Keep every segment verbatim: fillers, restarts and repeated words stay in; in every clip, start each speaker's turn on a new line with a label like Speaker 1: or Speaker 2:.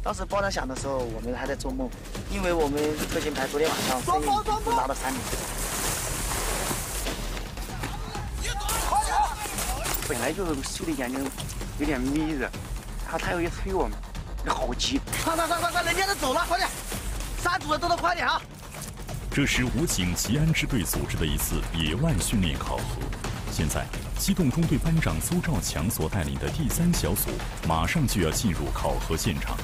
Speaker 1: 当时爆炸响的时候，我们还在做梦，因为我们特勤排昨天晚上生意只拿到三点。
Speaker 2: 本来就是睡的眼睛有点眯着，然后他又一催我们，好急！
Speaker 1: 快快快快快，人家都走了，快点！三组的都都快点啊！
Speaker 3: 这是武警吉安支队组织的一次野外训练考核。现在，机动中队班长邹兆强所带领的第三小组马上就要进入考核现场。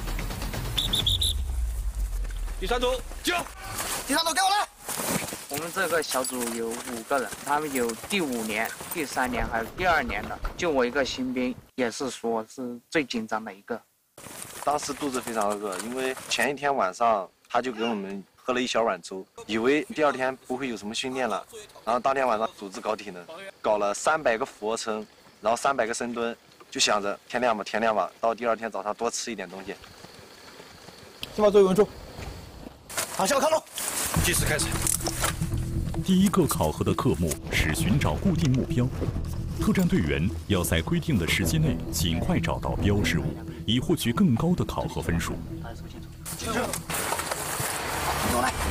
Speaker 4: 第三组，就
Speaker 1: 第三组给我来！
Speaker 2: 我们这个小组有五个人，他们有第五年、第三年还有第二年的，就我一个新兵，也是说是最紧张的一个。
Speaker 5: 当时肚子非常饿，因为前一天晚上他就给我们喝了一小碗粥，以为第二天不会有什么训练了，然后当天晚上组织搞体能，搞了三百个俯卧撑，然后三百个深蹲，就想着天亮吧，天亮吧，到第二天早上多吃一点东西。
Speaker 4: 先把作业稳住。
Speaker 1: 好，向我靠拢。
Speaker 4: 计时开始。
Speaker 3: 第一个考核的科目是寻找固定目标，特战队员要在规定的时间内尽快找到标志物，以获取更高的考核分数。
Speaker 1: 清楚。过来。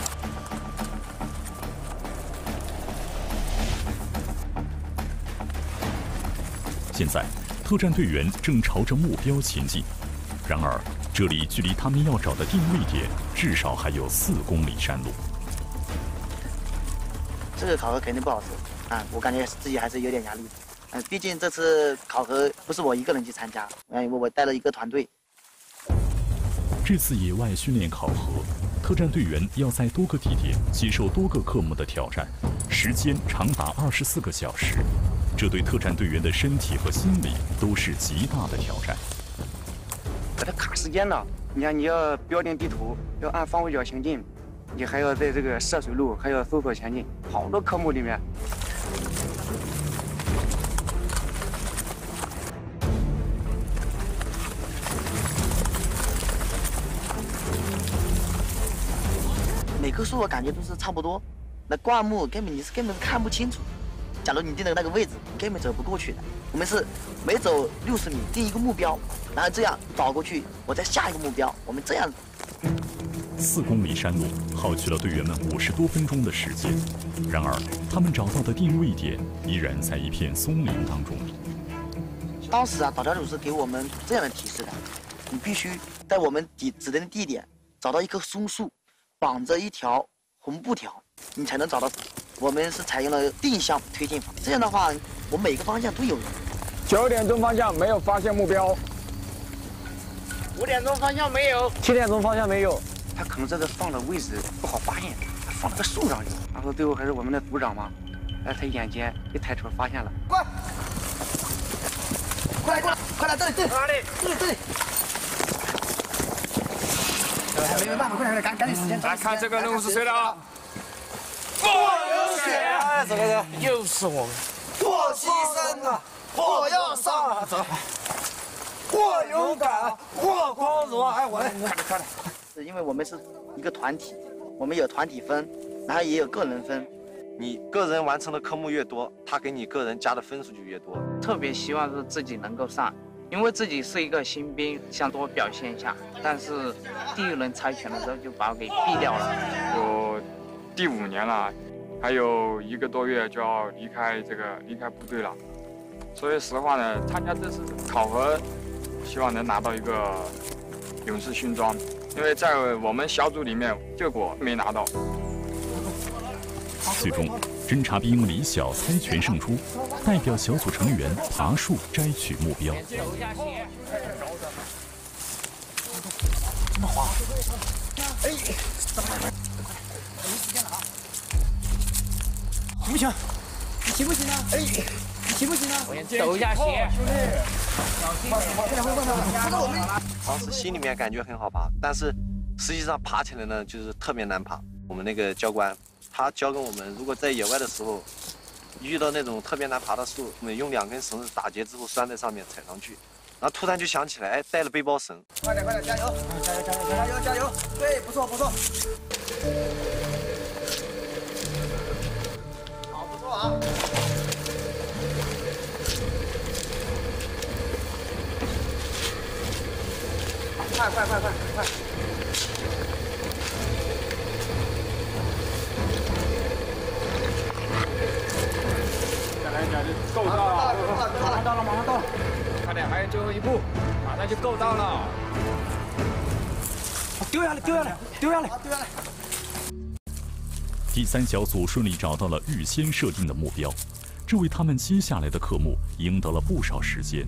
Speaker 3: 现在，特战队员正朝着目标前进，然而这里距离他们要找的定位点至少还有四公里山路。
Speaker 1: 这个考核肯定不好受啊！我感觉自己还是有点压力的。嗯，毕竟这次考核不是我一个人去参加，嗯，因为我带了一个团队。
Speaker 3: 这次野外训练考核，特战队员要在多个地点接受多个科目的挑战，时间长达二十四个小时，这对特战队员的身体和心理都是极大的挑战。
Speaker 2: 给他卡时间了，你看你要标定地图，要按方位角行进。你还要在这个涉水路，还要搜索前进，好多科目里面。
Speaker 1: 每棵树我感觉都是差不多，那灌木根本你是根本是看不清楚。假如你定的那个位置，你根本走不过去的。我们是每走六十米定一个目标，然后这样倒过去，我再下一个目标，我们这样。
Speaker 3: 四公里山路耗去了队员们五十多分钟的时间，然而他们找到的定位点依然在一片松林当中。
Speaker 1: 当时啊，导教组是给我们这样的提示的：你必须在我们指指定的地点找到一棵松树，绑着一条红布条，你才能找到。我们是采用了定向推进法，这样的话，我每个方向都有人。
Speaker 6: 九点钟方向没有发现目标。
Speaker 2: 五点钟方向没有。
Speaker 6: 七点钟方向没有。
Speaker 2: 他可能这个放的位置不好发现，他放了个树上去，然后最后还是我们的组长嘛，哎，他眼尖一抬头发现了，
Speaker 1: 快，快来过来，快来这里这里，哪里？这里这里。没没办法，快点赶赶紧时间。
Speaker 6: 来看这个任务是谁的啊？
Speaker 1: 我有血！
Speaker 6: 哎，走走走，又是我们。
Speaker 1: 我牺牲了，我要上啊！走。
Speaker 6: 我勇敢，我光荣！哎，我来，快点快点。
Speaker 1: 是因为我们是一个团体，我们有团体分，然后也有个人分。
Speaker 5: 你个人完成的科目越多，他给你个人加的分数就越多。
Speaker 2: 特别希望是自己能够上，因为自己是一个新兵，想多表现一下。但是第一轮猜拳的时候就把我给毙掉了。
Speaker 7: 我第五年了，还有一个多月就要离开这个离开部队了。说句实话呢，参加这次考核，希望能拿到一个勇士勋章。因为在我们小组里面，结果没拿到。
Speaker 3: 最终，侦察兵李晓猜拳胜出，代表小组成员爬树摘取目标。
Speaker 1: 这么滑！哎，怎么了？没时间了啊！行不行？你行不行啊？哎，你行不行啊？
Speaker 6: 我先抖一下鞋，兄弟。
Speaker 1: 快点快点快点快点！我们
Speaker 5: 当时心里面感觉很好爬，但是实际上爬起来呢，就是特别难爬。我们那个教官，他教给我们，如果在野外的时候，遇到那种特别难爬的树，我们用两根绳子打结之后拴在上面踩上去，然后突然就想起来，哎，带了背包绳。
Speaker 1: 快点快点，加油！加油加油加油加油！对，不错不错。好，不错啊。快快
Speaker 2: 快快快快！
Speaker 7: 再来一点就够到了，
Speaker 2: 马上到了，马上到了！
Speaker 7: 快点，还有最后一步，马上就够到了。
Speaker 2: 丢下来，丢下来，丢下来，丢下来！
Speaker 3: 第三小组顺利找到了预先设定的目标，这为他们接下来的科目赢得了不少时间。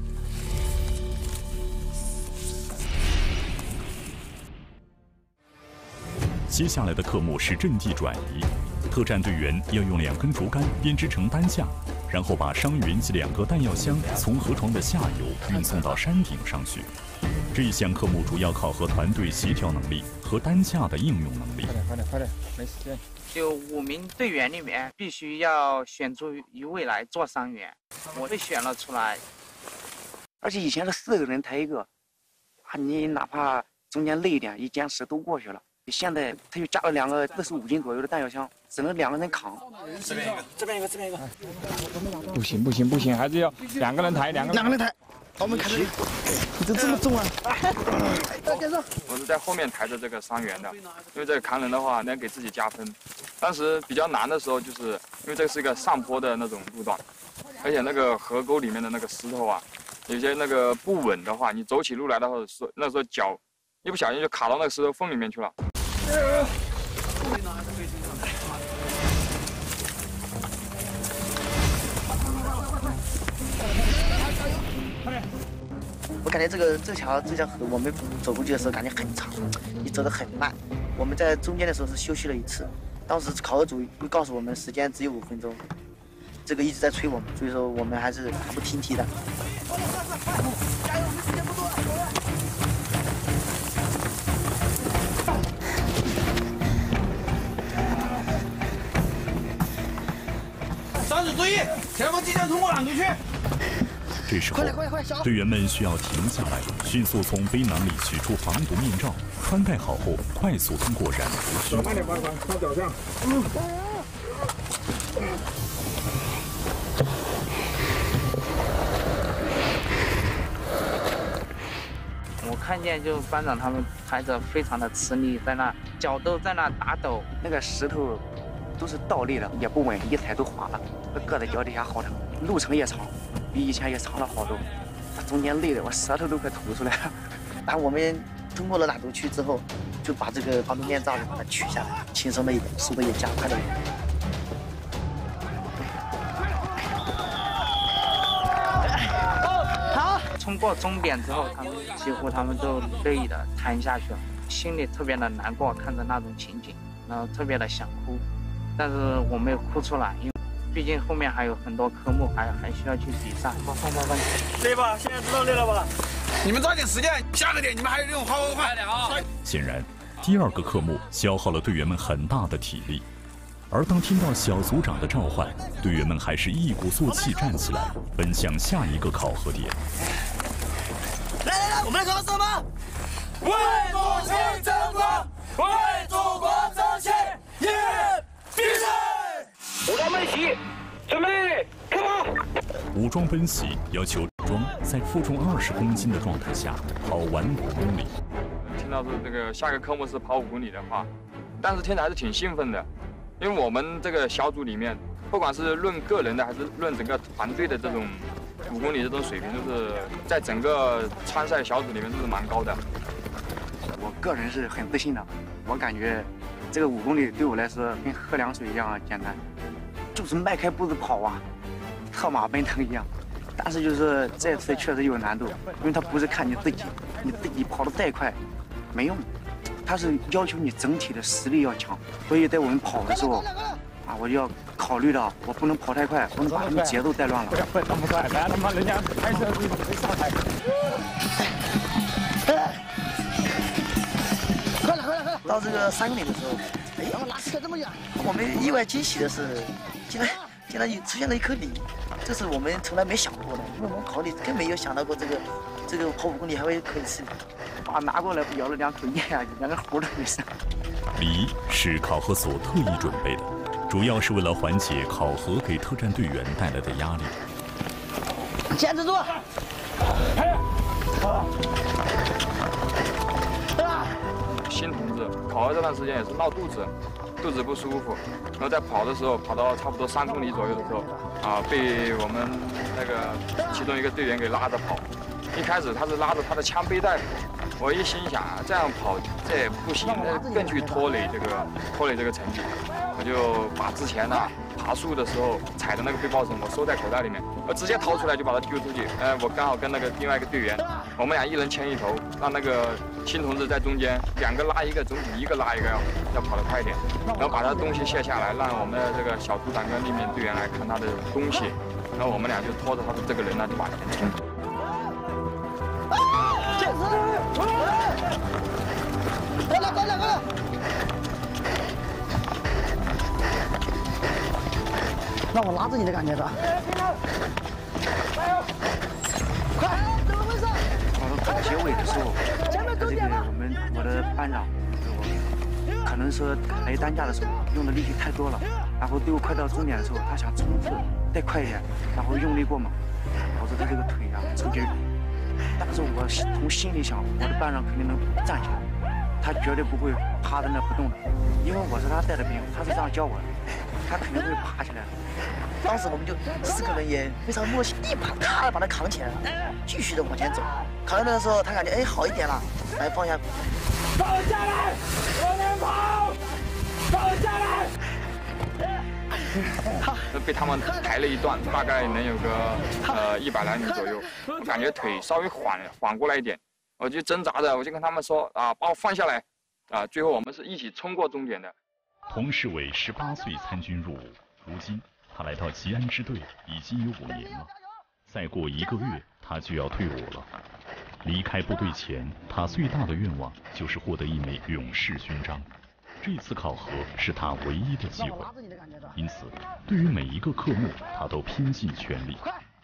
Speaker 3: 接下来的科目是阵地转移，特战队员要用两根竹竿编织成担架，然后把伤员及两个弹药箱从河床的下游运送到山顶上去。这一项科目主要考核团队协调能力和担架的应用能力。
Speaker 7: 快点，快点，快点，没时间。
Speaker 8: 就五名队员里面，必须要选出一位来做伤员，我被选了出来。
Speaker 2: 而且以前是四个人抬一个，啊，你哪怕中间累一点，一坚持都过去了。现在他又加了两个四十五斤左右的弹药箱，只能两个人扛。
Speaker 6: 这边一个，这边一个，这边一个。
Speaker 7: 不行不行不行，还是要两个人抬，两个
Speaker 1: 两个人抬。我们看这，你这这么重啊！
Speaker 7: 我是在后面抬着这个伤员的，因为这个扛人的话能给自己加分。当时比较难的时候，就是因为这是一个上坡的那种路段，而且那个河沟里面的那个石头啊，有些那个不稳的话，你走起路来的话，那时候脚一不小心就卡到那个石头缝里面去了。
Speaker 1: 我感觉这个这条这条河，我们走过去的时候感觉很长，你走得很慢。我们在中间的时候是休息了一次，当时考核组又告诉我们时间只有五分钟，这个一直在催我们，所以说我们还是马不停蹄的。加油，我们时间不多了，走了。
Speaker 6: 三组注意，前方即将通过拦阻区。
Speaker 3: 这时候，队员们需要停下来，迅速从背囊里取出防毒面罩，穿戴好后，快速通过染毒区。
Speaker 7: 慢点，慢点，靠脚上。嗯。
Speaker 8: 我看见就班长他们抬着非常的吃力，在那脚都在那打抖。
Speaker 2: 那个石头都是倒立的，也不稳，一踩都滑了，搁在脚底下好疼。路程也长，比以前也长了好多。它中间累的我舌头都快吐出来了。
Speaker 1: 然后我们通过了染毒区之后，就把这个防毒面罩把它取下来，轻松了一点，速度也加快了一点。
Speaker 8: 好，冲过终点之后，他们几乎他们都累的瘫下去了，心里特别的难过，看着那种情景，然后特别的想哭，但是我没有哭出来，因为毕竟后面还有很多科目还还需要去比赛。
Speaker 6: 累吧？现在知道累了吧？你们抓紧时间，下个点你们还有任务，快快快点啊！
Speaker 3: 显然，第二个科目消耗了队员们很大的体力，而当听到小组长的召唤，队员们还是一鼓作气站起来，奔向下一个考核点。
Speaker 6: 来来来，我们来考什么？为母亲争光，为祖国争气，一必胜！
Speaker 2: 武装奔袭，准备开跑！
Speaker 3: 武装奔袭要求装在负重二十公斤的状态下跑完五公里。
Speaker 7: 听到是这个下个科目是跑五公里的话，但是听着还是挺兴奋的，因为我们这个小组里面，不管是论个人的还是论整个团队的这种五公里这种水平，就是在整个参赛小组里面都是蛮高的。
Speaker 2: 我个人是很自信的，我感觉这个五公里对我来说跟喝凉水一样简单，就是迈开步子跑啊，策马奔腾一样。但是就是这次确实有难度，因为它不是看你自己，你自己跑得再快没用，它是要求你整体的实力要强。所以在我们跑的时候啊，我就要考虑到我不能跑太快，不能把他们节奏带乱了。
Speaker 7: 不要奔那么快，来他妈人家开车没上来。
Speaker 1: 快了快了快了！到这个三公里的时候，哎，拉车这么远，我们意外惊喜的是，竟然竟然出现了一颗梨，这是我们从来没想过的，因为我们考里更没有想到过这个这个跑五公里还会可以吃梨。
Speaker 2: 把拿过来咬了两口咽下去，连个核都没剩。
Speaker 3: 梨是考核所特意准备的，主要是为了缓解考核给特战队员带来的压力。
Speaker 1: 坚持住！
Speaker 7: 新同志，考核这段时间也是闹肚子，肚子不舒服，然后在跑的时候，跑到差不多三公里左右的时候，啊，被我们那个其中一个队员给拉着跑。一开始他是拉着他的枪背带，我一心想啊，这样跑这也不行，那更去拖累这个拖累这个成绩，我就把之前呢、啊、爬树的时候踩的那个背包绳我收在口袋里面，我直接掏出来就把它丢出去。呃，我刚好跟那个另外一个队员，我们俩一人牵一头，让那个新同志在中间，两个拉一个，总比一个拉一个要要跑得快一点，然后把他的东西卸下来，让我们的这个小组长跟另一名队员来看他的东西，然后我们俩就拖着他的这个人呢就往前冲。
Speaker 1: 过来过来过来！让我拉着你的感觉是吧？快，怎么回事？
Speaker 2: 跑到结尾的时候，他这个我们我的班长，我可能说抬担架的时候用的力气太多了，然后队伍快到终点的时候，他想冲刺再快一点，然后用力过猛，导致他这个腿啊抽筋。但是我从心里想，我的班长肯定能站起来，他绝对不会趴在那不动的，因为我是他带的兵，他是这样教我的，他肯定会爬起来的。
Speaker 1: 当时我们就四个人也非常默契，一把咔把他扛起来了，继续的往前走。扛到那个时候，他感觉哎好一点了，来放下。
Speaker 6: 放下来，我能跑！放下来！
Speaker 7: 被他们抬了一段，大概能有个呃一百来米左右。我感觉腿稍微缓缓过来一点，我就挣扎着，我就跟他们说啊，把我放下来啊。最后我们是一起冲过终点的。
Speaker 3: 童世伟十八岁参军入伍，如今他来到吉安支队已经有五年了。再过一个月，他就要退伍了。离开部队前，他最大的愿望就是获得一枚勇士勋章。这次考核是他唯一的机会，因此对于每一个科目他都拼尽全力。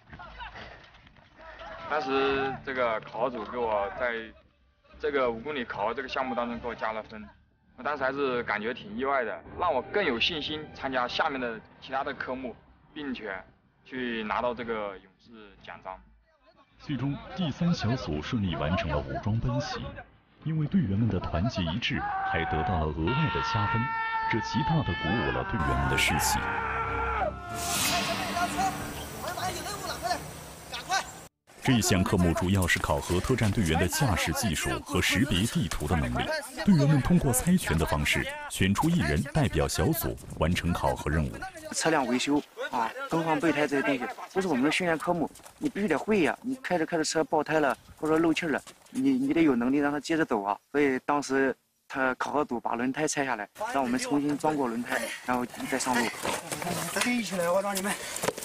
Speaker 7: 当时这个考核组给我在这个五公里考核这个项目当中给我加了分，我当时还是感觉挺意外的，让我更有信心参加下面的其他的科目，并且去拿到这个勇士奖章。
Speaker 3: 最终第三小组顺利完成了武装奔袭。因为队员们的团结一致，还得到了额外的加分，这极大的鼓舞了队员们的士气。这项科目主要是考核特战队员的驾驶技术和识别地图的能力。队员们通过猜拳的方式，选出一人代表小组完成考核任务。
Speaker 2: 车辆维修啊，更换备胎这些东西，都是我们的训练科目，你必须得会呀、啊。你开着开着车爆胎了，或者漏气了，你你得有能力让它接着走啊。所以当时他考核组把轮胎拆下来，让我们重新装过轮胎，然后再上路。
Speaker 6: 飞起来，我让你们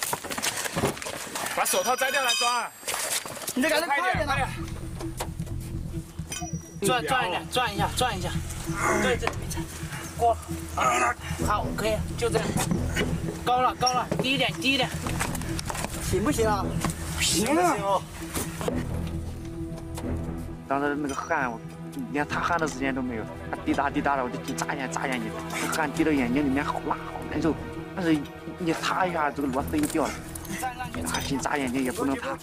Speaker 6: 把手套摘掉来装。你得赶紧快点，快点！转转一点，转一下，转一下。对对，过。好，可以，就这样。高了，高了，低一点，低一点。
Speaker 1: 行不行啊？
Speaker 6: 行啊！
Speaker 2: 当时那个汗，我连擦汗的时间都没有，他滴答滴答的，我就就眨眼眨眼睛，那汗滴到眼睛里面，好辣，好难受。但是你擦一下，这个螺丝又掉了，拿紧眨眼睛也不能擦。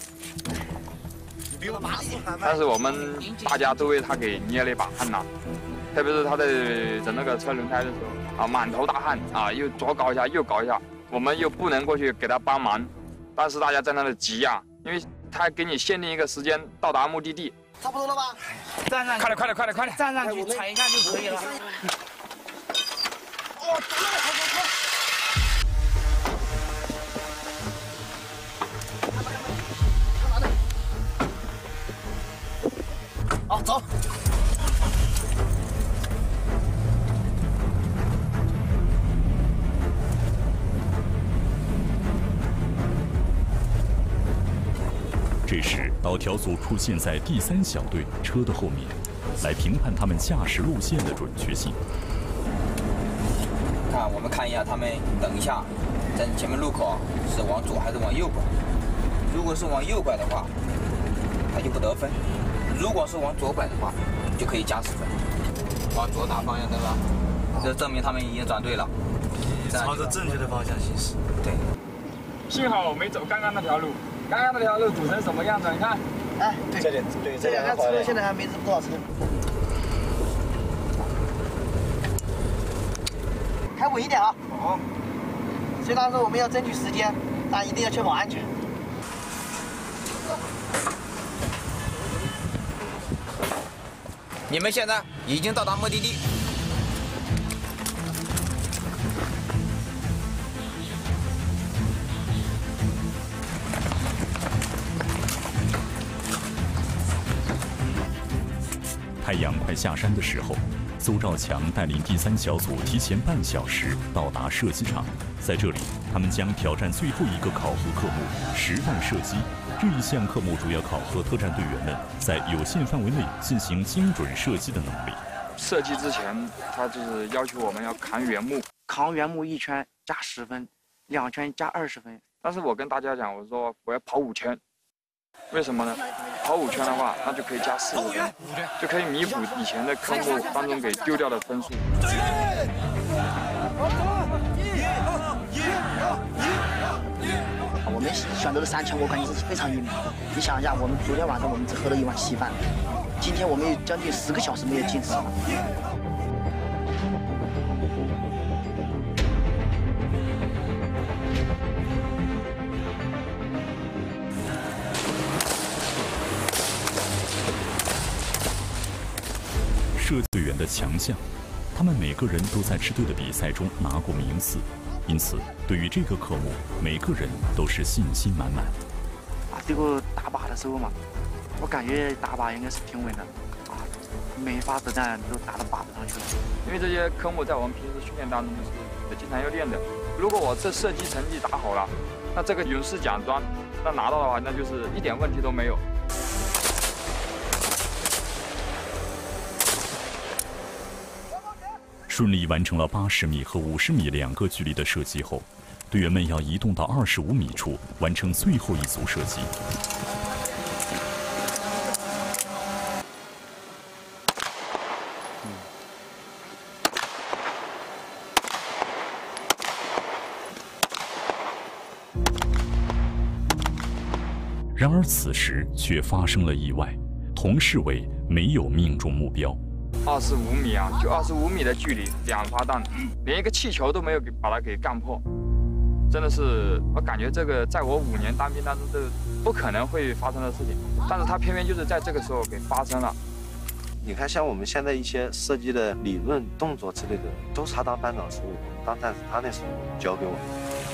Speaker 7: 但是我们大家都为他给捏了一把汗呐，特别是他在整那个车轮胎的时候啊，满头大汗啊，又左搞一下右搞一下，我们又不能过去给他帮忙，但是大家在那里急呀、啊，因为他给你限定一个时间到达目的地。
Speaker 1: 差不多了吧？
Speaker 6: 站上去，
Speaker 7: 快点快点快点快点，
Speaker 6: 站上去踩一下就可以了。
Speaker 1: 哦，走了，快快快！好，走。
Speaker 3: 这时，导调组出现在第三小队车的后面，来评判他们驾驶路线的准确性。
Speaker 9: 看，我们看一下他们，等一下，在前面路口是往左还是往右拐？如果是往右拐的话，他就不得分；如果是往左拐的话，就可以加十分。往左打方向灯了，这证明他们已经转对了。
Speaker 6: 朝着正确的方向行驶。
Speaker 9: 对。
Speaker 7: 幸好我没走刚刚那条路。刚刚那条路堵成什么样子？你看，
Speaker 1: 哎，
Speaker 4: 这里对
Speaker 1: 这两辆车现在还没多少车。 稳一点啊。好。虽然说我们要争取时间，但一定要确保安全。
Speaker 9: 你们现在已经到达目的地。
Speaker 3: 太阳快下山的时候，邹兆强带领第三小组提前半小时到达射击场。在这里，他们将挑战最后一个考核科目——实弹射击。这一项科目主要考核特战队员们在有限范围内进行精准射击的能力。
Speaker 7: 射击之前，他就是要求我们要扛原木，
Speaker 8: 扛原木一圈加十分，两圈加二十分。
Speaker 7: 但是我跟大家讲，我说我要跑五圈，为什么呢？跑五圈的话，那就可以加四十分，就可以弥补以前的科目当中给丢掉的分数。
Speaker 1: 我们选择的三圈，我感觉是非常硬的。你想一下，我们昨天晚上我们只喝了一碗稀饭，今天我们有将近十个小时没有进食了。
Speaker 3: 射击队员的强项，他们每个人都在支队的比赛中拿过名次，因此对于这个科目，每个人都是信心满满。
Speaker 8: 啊，这个打靶的时候嘛，我感觉打靶应该是挺稳的，啊，每一发子弹都打到靶子上去了。
Speaker 7: 因为这些科目在我们平时训练当中是经常要练的。如果我这射击成绩打好了，那这个勇士奖章那拿到的话，那就是一点问题都没有。
Speaker 3: 顺利完成了八十米和五十米两个距离的射击后，队员们要移动到二十五米处完成最后一组射击。然而此时却发生了意外，童世伟没有命中目标。
Speaker 7: 二十五米啊，就二十五米的距离，两发弹，连一个气球都没有给把它给干破，真的是我感觉这个在我五年当兵当中，这个不可能会发生的事情，但是它偏偏就是在这个时候给发生了。
Speaker 5: 你看，像我们现在一些射击的理论、动作之类的，都是他当班长时候，当战士他那时候教给我们。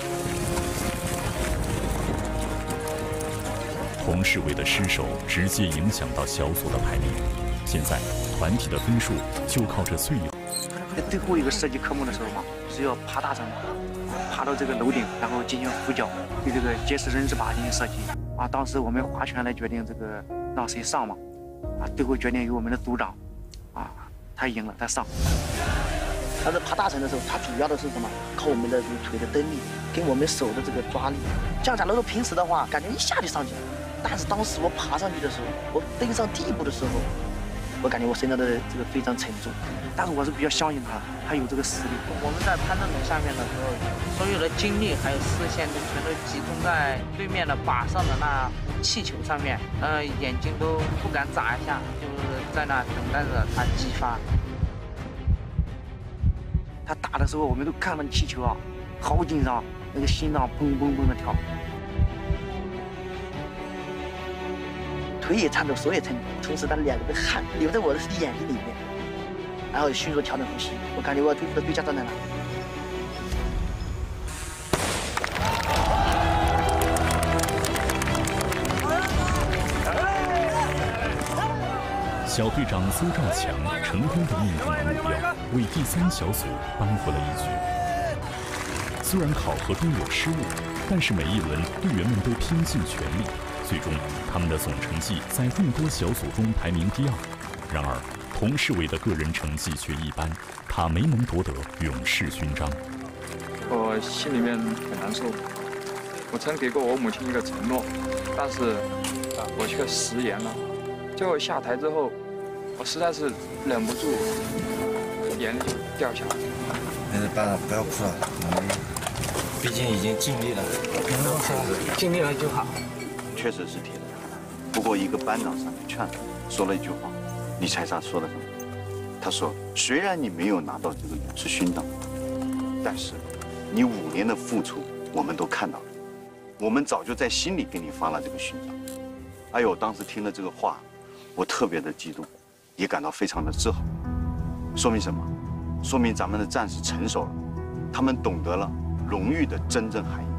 Speaker 3: 童世伟的失手直接影响到小组的排名，现在团体的分数就靠这最后。
Speaker 8: 最后一个射击科目的时候嘛，是要爬大绳，爬到这个楼顶，然后进行俯角，对这个结实人质靶进行射击。啊，当时我们划拳来决定这个让谁上嘛，啊，最后决定由我们的组长，啊，他赢了，他上。
Speaker 1: 但是爬大绳的时候，它主要的是什么？靠我们的腿的蹬力，跟我们手的这个抓力。这样假如说平时的话，感觉一下就上去了。但是当时我爬上去的时候，我登上第一步的时候，我感觉我身上的这个非常沉重。但是我是比较相信他，他有这个实力。
Speaker 8: 我们在攀登楼下面的时候，所有的精力还有视线都全都集中在对面的靶上的那气球上面，呃，眼睛都不敢眨一下，就是在那等待着它击发。他打的时候，我们都看到气球啊，好紧张，那个心脏砰砰砰的跳。
Speaker 1: 腿也颤抖，手也颤抖，同时他两个的汗流在我的眼睛里面，然后迅速调整呼吸，我感觉我要最后的最佳状态了。
Speaker 3: 小队长邹兆强成功地命中了目标，为第三小组扳回了一局。虽然考核中有失误，但是每一轮队员们都拼尽全力，最终他们的总成绩在众多小组中排名第二。然而，童世伟的个人成绩却一般，他没能夺得勇士勋章。
Speaker 7: 我心里面很难受。我曾给过我母亲一个承诺，但是我却食言了。最后下台之后，我实在是忍不住，眼泪就掉下来。
Speaker 10: 没事，班长不要哭了，我们毕竟已经尽力了。
Speaker 8: 尽力了就好。
Speaker 11: 确实是铁的，不过一个班长上来劝他，说了一句话，你猜他说的什么？他说：“虽然你没有拿到这个勇士勋章， 但是你五年的付出，我们都看到了，我们早就在心里给你发了这个勋章。哎呦，当时听了这个话，我特别的激动，也感到非常的自豪。说明什么？说明咱们的战士成熟了，他们懂得了荣誉的真正含义。